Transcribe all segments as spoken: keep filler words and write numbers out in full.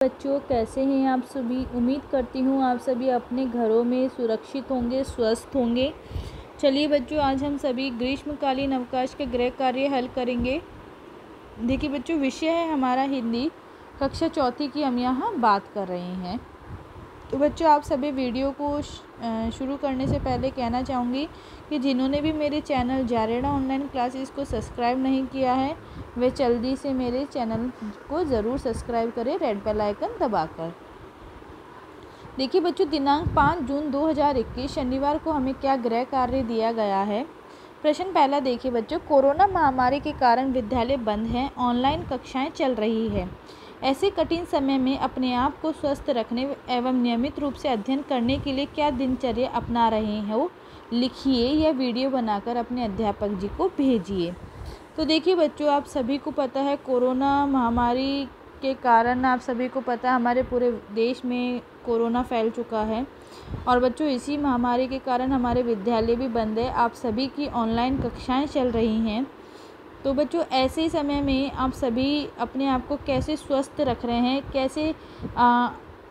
बच्चों, कैसे हैं आप सभी। उम्मीद करती हूँ आप सभी अपने घरों में सुरक्षित होंगे, स्वस्थ होंगे। चलिए बच्चों, आज हम सभी ग्रीष्मकालीन अवकाश के गृह कार्य हल करेंगे। देखिए बच्चों, विषय है हमारा हिंदी, कक्षा चौथी की हम यहाँ बात कर रहे हैं। तो बच्चों, आप सभी वीडियो को शुरू करने से पहले कहना चाहूँगी कि जिन्होंने भी मेरे चैनल जारेड़ा ऑनलाइन क्लासेस को सब्सक्राइब नहीं किया है, वे जल्दी से मेरे चैनल को ज़रूर सब्सक्राइब करें, रेड बेल आइकन दबाकर। देखिए बच्चों, दिनांक पाँच जून दो हज़ार इक्कीस शनिवार को हमें क्या गृह कार्य दिया गया है। प्रश्न पहला देखिए बच्चों, कोरोना महामारी के कारण विद्यालय बंद हैं, ऑनलाइन कक्षाएं चल रही है। ऐसे कठिन समय में अपने आप को स्वस्थ रखने एवं नियमित रूप से अध्ययन करने के लिए क्या दिनचर्या अपना रहे हो, लिखिए या वीडियो बनाकर अपने अध्यापक जी को भेजिए। तो देखिए बच्चों, आप सभी को पता है कोरोना महामारी के कारण आप सभी को पता है हमारे पूरे देश में कोरोना फैल चुका है और बच्चों इसी महामारी के कारण हमारे विद्यालय भी बंद है। आप सभी की ऑनलाइन कक्षाएं चल रही हैं। तो बच्चों, ऐसे समय में आप सभी अपने आप को कैसे स्वस्थ रख रहे हैं, कैसे आ,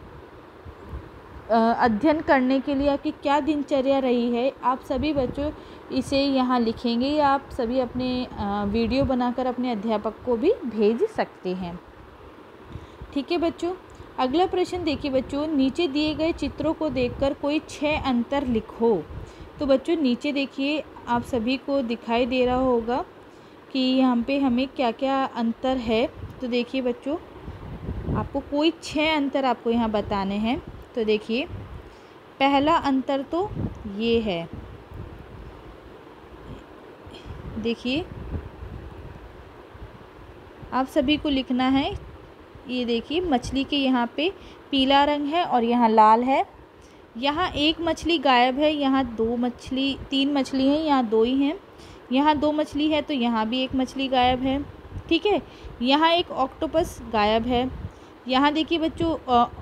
अध्ययन करने के लिए आपकी क्या दिनचर्या रही है, आप सभी बच्चों इसे यहाँ लिखेंगे या आप सभी अपने वीडियो बनाकर अपने अध्यापक को भी भेज सकते हैं। ठीक है बच्चों, अगला प्रश्न देखिए बच्चों, नीचे दिए गए चित्रों को देखकर कोई छह अंतर लिखो। तो बच्चों नीचे देखिए, आप सभी को दिखाई दे रहा होगा कि यहाँ पे हमें क्या क्या अंतर है। तो देखिए बच्चों, आपको कोई छह अंतर आपको यहाँ बताने हैं। तो देखिए, पहला अंतर तो ये है, देखिए आप सभी को लिखना है। ये देखिए, मछली के यहाँ पे पीला रंग है और यहाँ लाल है। यहाँ एक मछली गायब है, यहाँ दो मछली तीन मछली हैं, यहाँ दो ही हैं। यहाँ दो मछली है तो यहाँ भी एक मछली गायब है। ठीक है, यहाँ एक ऑक्टोपस गायब है। यहाँ देखिए बच्चों,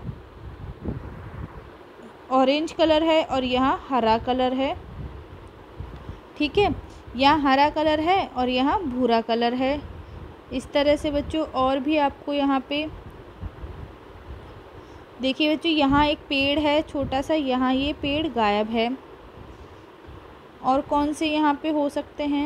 ऑरेंज कलर है और यहाँ हरा कलर है। ठीक है, यहाँ हरा कलर है और यहाँ भूरा कलर है। इस तरह से बच्चों और भी आपको यहाँ पे देखिए बच्चों, यहाँ एक पेड़ है छोटा सा, यहाँ ये पेड़ गायब है। और कौन से यहाँ पे हो सकते हैं।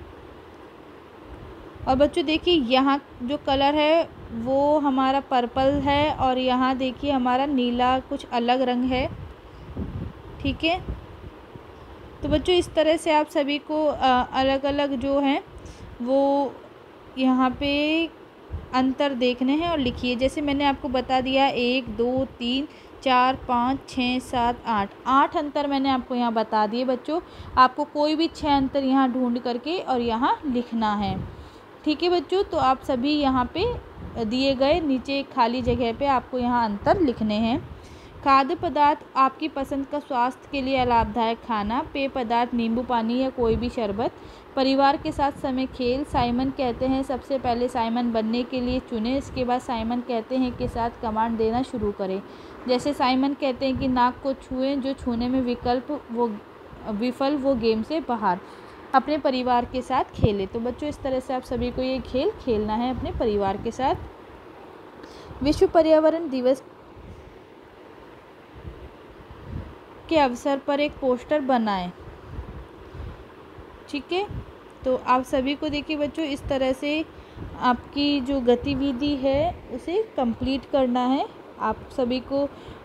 और बच्चों देखिए, यहाँ जो कलर है वो हमारा पर्पल है और यहाँ देखिए हमारा नीला कुछ अलग रंग है। ठीक है, तो बच्चों इस तरह से आप सभी को अलग अलग जो हैं वो यहाँ पे अंतर देखने हैं और लिखिए। जैसे मैंने आपको बता दिया, एक दो तीन चार पाँच छः सात आठ आठ अंतर मैंने आपको यहाँ बता दिए बच्चों। आपको कोई भी छः अंतर यहाँ ढूंढ करके और यहाँ लिखना है। ठीक है बच्चों, तो आप सभी यहाँ पे दिए गए नीचे खाली जगह पे आपको यहाँ अंतर लिखने हैं। खाद्य पदार्थ आपकी पसंद का स्वास्थ्य के लिए लाभदायक खाना, पेय पदार्थ नींबू पानी या कोई भी शरबत, परिवार के साथ समय खेल। साइमन कहते हैं सबसे पहले साइमन बनने के लिए चुने, इसके बाद साइमन कहते हैं के साथ कमांड देना शुरू करें। जैसे साइमन कहते हैं कि नाक को छुएं, जो छूने में विकल्प वो विफल वो गेम से बाहर, अपने परिवार के साथ खेलें। तो बच्चों इस तरह से आप सभी को ये खेल खेलना है अपने परिवार के साथ। विश्व पर्यावरण दिवस के अवसर पर एक पोस्टर बनाएं। ठीक है, तो आप सभी को देखिए बच्चों इस तरह से आपकी जो गतिविधि है उसे कंप्लीट करना है। आप सभी को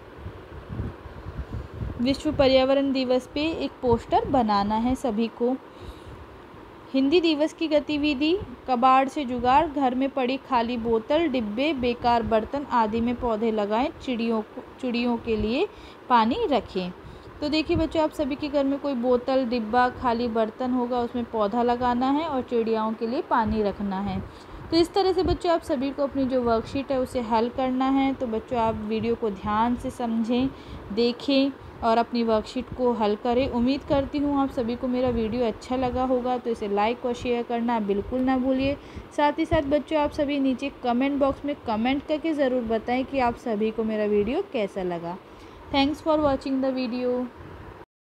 विश्व पर्यावरण दिवस पे एक पोस्टर बनाना है सभी को। हिंदी दिवस की गतिविधि, कबाड़ से जुगाड़, घर में पड़ी खाली बोतल, डिब्बे, बेकार बर्तन आदि में पौधे लगाएं, चिड़ियों को चिड़ियों के लिए पानी रखें। तो देखिए बच्चों, आप सभी के घर में कोई बोतल, डिब्बा, खाली बर्तन होगा, उसमें पौधा लगाना है और चिड़ियाओं के लिए पानी रखना है। तो इस तरह से बच्चों आप सभी को अपनी जो वर्कशीट है उसे हल करना है। तो बच्चों आप वीडियो को ध्यान से समझें, देखें और अपनी वर्कशीट को हल करें। उम्मीद करती हूँ आप सभी को मेरा वीडियो अच्छा लगा होगा, तो इसे लाइक और शेयर करना बिल्कुल ना भूलिए। साथ ही साथ बच्चों आप सभी नीचे कमेंट बॉक्स में कमेंट करके ज़रूर बताएं कि आप सभी को मेरा वीडियो कैसा लगा। Thanks for watching the video.